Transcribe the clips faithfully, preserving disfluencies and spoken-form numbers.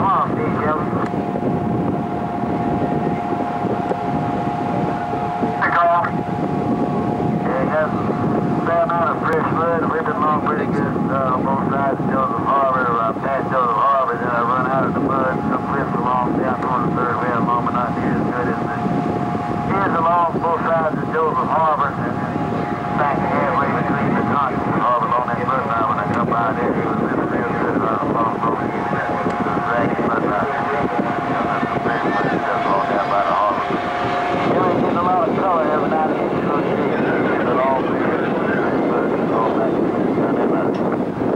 Come on, Steve Kelly. Yeah, got a fair amount of fresh mud, ripping along pretty good uh, on both sides of Joseph Harbor. Uh, past Joseph Harbor, then I run out of the mud, some clips along down toward the third rail along, but not near as good as the is along both sides of Joseph Harbor, and then back halfway between the Johnson Harbor on that bus line. When I come by there, it was really real good. Uh, along both ends of the dragging bus line. That's some very much stuff all down by the harbor. You know, getting a lot of color every now and then. You know, you see it along there. All night. Down there by the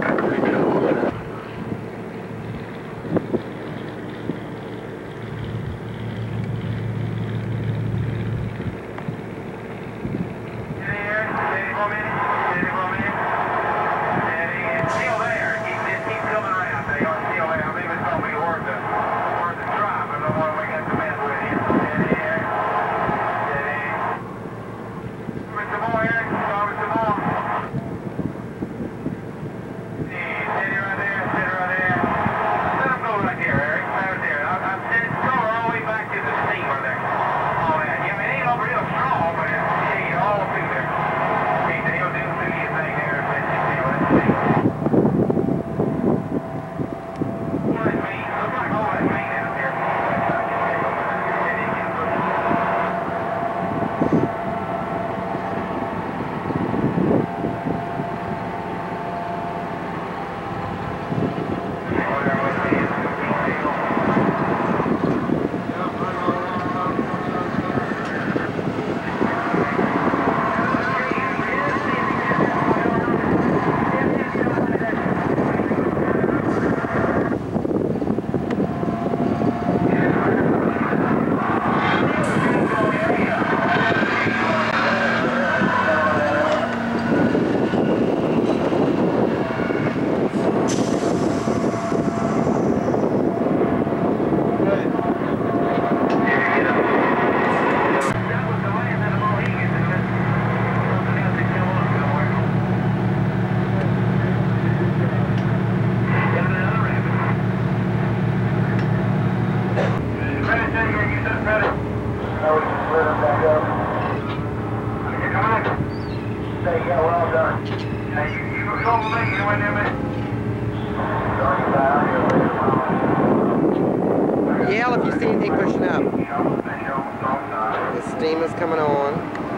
Yell if you see anything pushing up. The steam is coming on.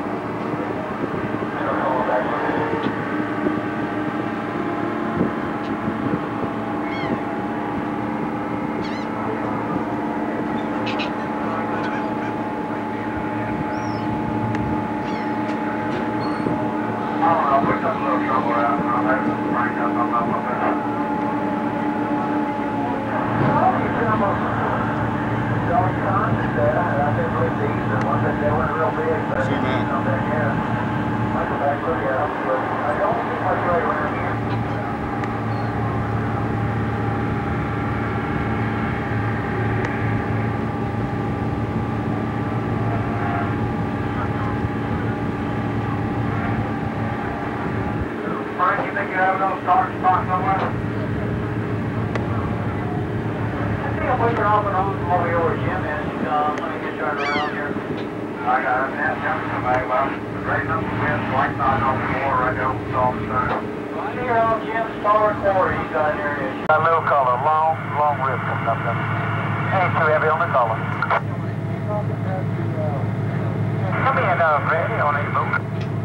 Got a little color, long, long rib coming up there. Ain't too heavy on the collar. Come in, uh, Brady, on these boots.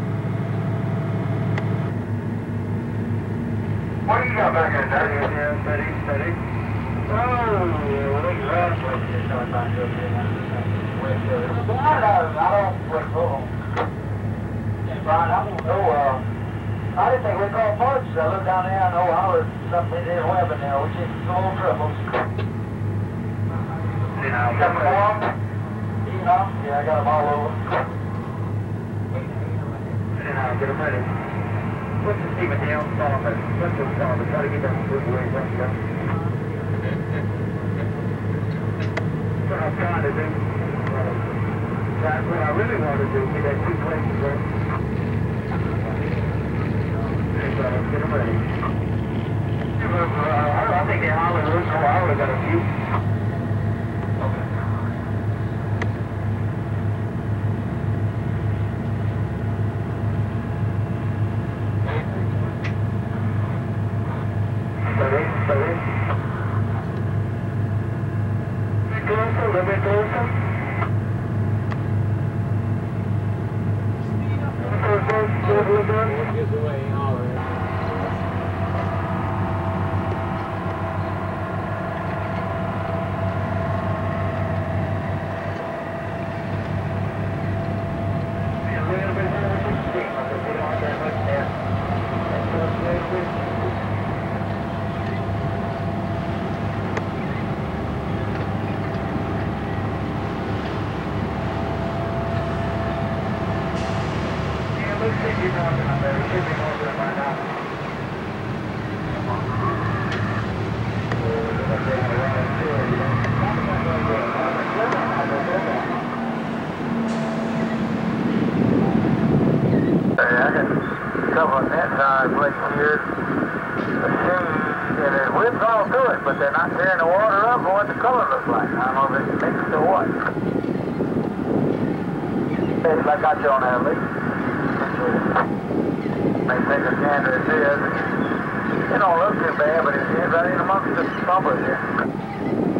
What do you got back there, Daddy? Yeah, steady, steady. Oh, yeah, exactly. I don't, I don't, wait, hold on. Brian, I don't know, uh, I didn't think we called parts. I looked down there, I know I was something in the web in there, which is some old troubles. You know, got them all? You know? Yeah, I got them all over. You know, get them ready. Put the steamer down, starboard. Put the starboard. Try to get them good away. Let's go. That's what I'm trying to do. That's what I really want to do. Get that two places right. Get them ready. I think they're hauling loose. Oh, I would have got a few. Steady, steady. A bit closer, a little bit closer. It gives away all of it. Couple of net tire plates here. The machine, and there's whips all to it, but they're not tearing the water up or what the color looks like. I don't know if it's mixed or what. It's like I got you on there, Lee. May take a gander at this. It don't look too bad, but it's right in amongst the bumpers here.